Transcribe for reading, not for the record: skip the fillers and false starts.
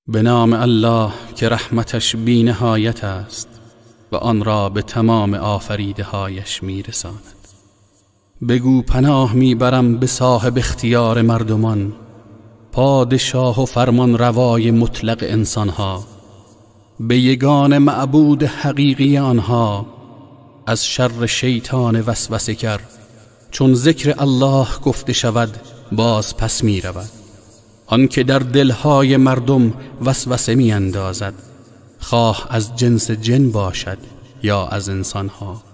به نام الله که رحمتش بی نهایت است و آن را به تمام آفریده هایش می رساند. بگو پناه می برم به صاحب اختیار مردمان، پادشاه و فرمان روای مطلق انسانها، به یگان معبود حقیقی آنها، از شر شیطان وسوسه گر. چون ذکر الله گفته شود باز پس می رود. آن که در دلهای مردم وسوسه می اندازد، خواه از جنس جن باشد یا از انسانها.